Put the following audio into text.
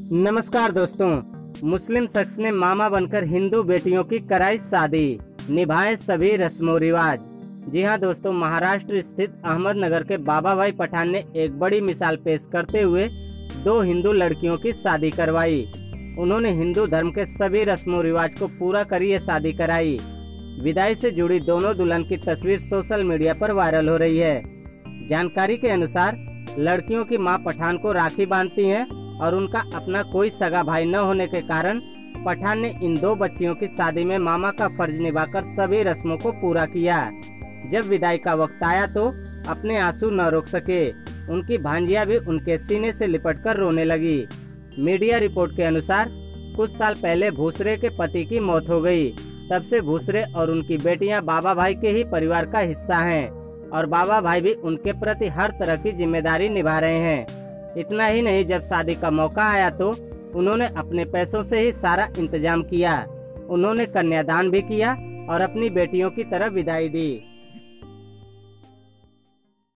नमस्कार दोस्तों। मुस्लिम शख्स ने मामा बनकर हिंदू बेटियों की कराई शादी, निभाए सभी रस्मों रिवाज। जी हां दोस्तों, महाराष्ट्र स्थित अहमदनगर के बाबा भाई पठान ने एक बड़ी मिसाल पेश करते हुए दो हिंदू लड़कियों की शादी करवाई। उन्होंने हिंदू धर्म के सभी रस्मों रिवाज को पूरा कर ये शादी कराई। विदाई से जुड़ी दोनों दुल्हन की तस्वीर सोशल मीडिया पर वायरल हो रही है। जानकारी के अनुसार लड़कियों की मां पठान को राखी बांधती हैं और उनका अपना कोई सगा भाई न होने के कारण पठान ने इन दो बच्चियों की शादी में मामा का फर्ज निभाकर सभी रस्मों को पूरा किया। जब विदाई का वक्त आया तो अपने आंसू न रोक सके। उनकी भांजिया भी उनके सीने से लिपटकर रोने लगी। मीडिया रिपोर्ट के अनुसार कुछ साल पहले भूसरे के पति की मौत हो गई। तब से भूसरे और उनकी बेटियां बाबा भाई के ही परिवार का हिस्सा हैं और बाबा भाई भी उनके प्रति हर तरह की जिम्मेदारी निभा रहे हैं। इतना ही नहीं, जब शादी का मौका आया तो उन्होंने अपने पैसों से ही सारा इंतजाम किया। उन्होंने कन्यादान भी किया और अपनी बेटियों की तरफ विदाई दी।